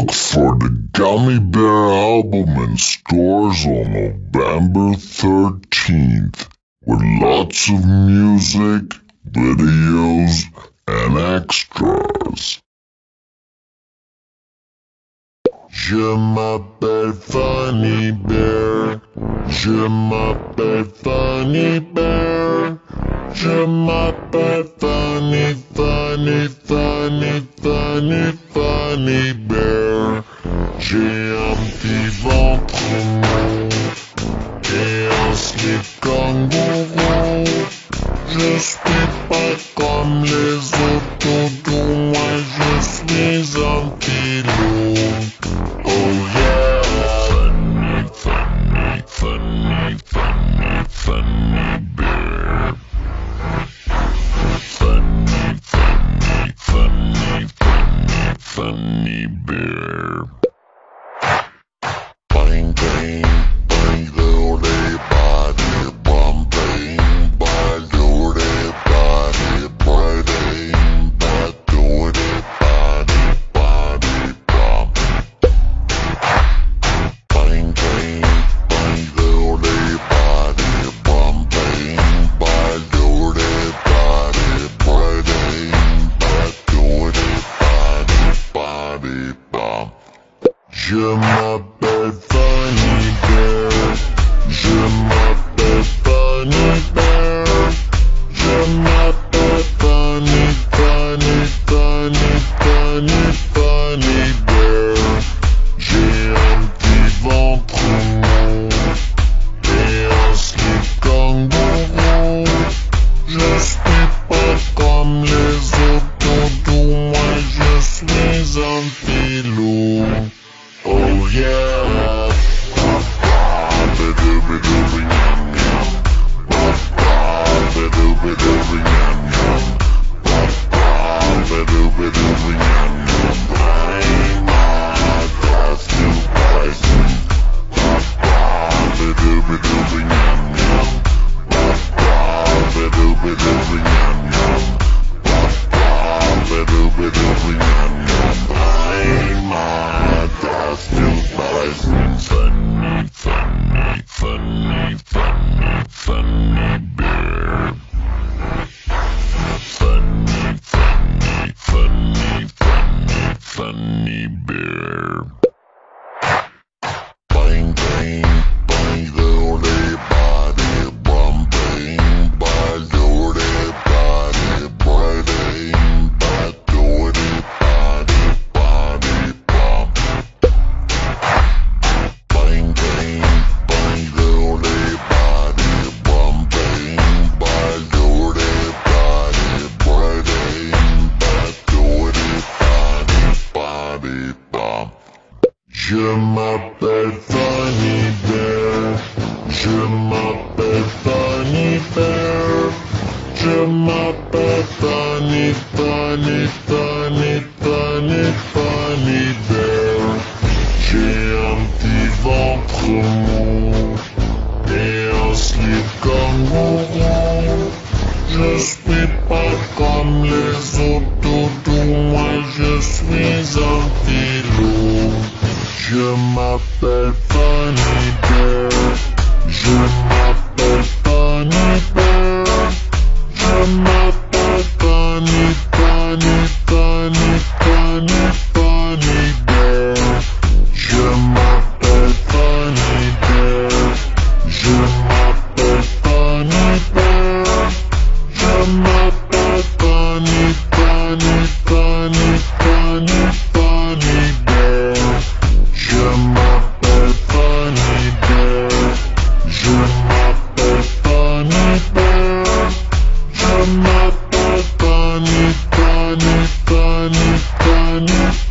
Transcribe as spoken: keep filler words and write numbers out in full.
Look for the Gummy Bear album in stores on November thirteenth with lots of music, videos, and extras. Je m'appelle Funny Bear, je m'appelle Funny Bear, je m'appelle Funny, Funny, Funny, Funny, Funny Bear. J'ai un petit ventre mou et un slip kangourou. Je suis pas comme les autres, tout moi je suis un petit loup. Oh yeah! Funny, funny, funny, funny, funny bear. Funny, funny, funny, funny, funny bear. Bang, bang, bang, little body, bum, bang, bang, little body, bang, bang, do it, body, body, bum. Bang, bang, bang, little body, bum, bang, bang, little body, bang, bang, do it, body, body, bum. Je m'appelle Funny Bear, je m'appelle Funny Bear, je m'appelle Funny, Funny, Funny, Funny, Funny Bear. J'ai un petit ventre mou et un slip kangourou. Je suis pas comme les autres, tout moi je suis un petit loup. Oh yeah! Funny, funny, funny, funny, funny bear. Funny, funny, funny, funny, funny bear. Bang, bang, bang, little body, bum, bang, bang, little body, bang, bang, do it, body, body, bum. Bang, bang, bang, little body, bum, bang, bang, little body, bang, bang, do it, body, body, bum. Je m'appelle Funny Bear, je m'appelle Funny Bear, je m'appelle Funny, Funny, Funny, Funny, Funny Bear. J'ai un petit ventre mou et un slip kangourou. Je suis pas comme les autres, tout moi je suis un petit loup. Je m'appelle Funny Bear, je m'appelle Funny Bear, je m'appelle Funny, Funny, Funny, Funny, Funny Bear. Je m'appelle Funny Bear, je m'appelle Funny Bear, je m'appelle Funny, Funny, Funny, Funny, Funny Bear. Je m'appelle Funny Bear, je m'appelle Funny Bear, je m'appelle Funny, Funny, Funny, Funny,